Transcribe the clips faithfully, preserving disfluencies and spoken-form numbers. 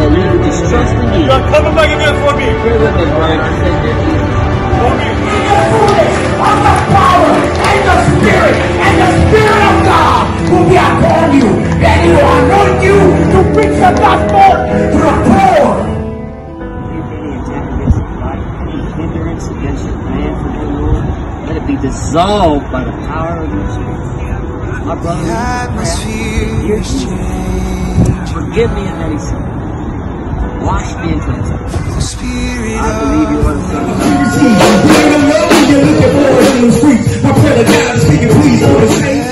that you can just trust in me. God, come back again for me. Pray with me, Brian. Just say, dear Jesus. For me. Of the power and the Spirit and the Spirit of God will be upon you. Then He will anoint you to preach the gospel to the poor. Any attack against your life, any hindrance against your plan for the Lord, let it be dissolved by the power of your Spirit. My brother, here's forgive me of any sin. Wash me and cleanse me. I believe you are the Son of God. You're looking for it in the streets. My brother God is speaking, please for the same.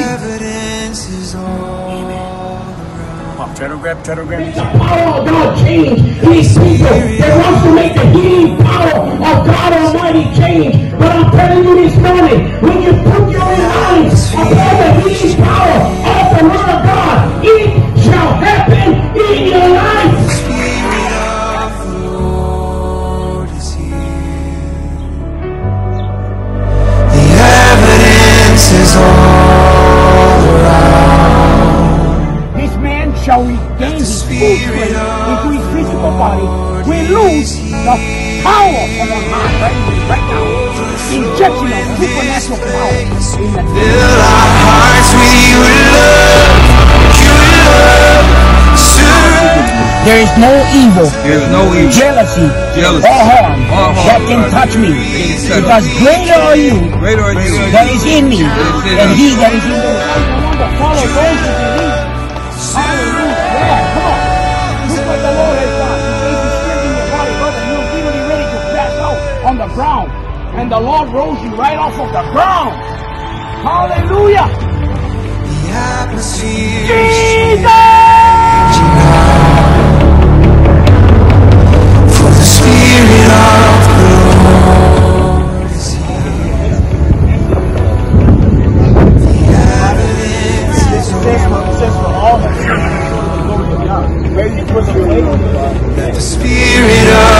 Telegram, telegram. The power of God change these people that wants to make the healing power of God Almighty change. But I'm telling you this morning, when you put your mind upon the healing power of the Word of God, it shall happen in your life. The Spirit of the Lord is here. The evidence is all around. This man shall regain his full strength into his physical body. We lose the power of the heart right, right now. Injection of supernatural power in the fill our hearts with your love, your love. There is no evil, There is no evil. jealousy, Jealousy. or harm Or harm. that can touch me. Because greater are you Greater are you. that is in me is in than us. he that is in the world. Remember, follow those who believe. Hallelujah. Yeah, come on. Look what the Lord has done. He gave you strength in your body, brother. You're literally ready to pass out on the ground. And the Lord rose you right off of the ground. Hallelujah. The atmosphere Jesus! For the Spirit of the Lord is here. The evidence is all that the Spirit of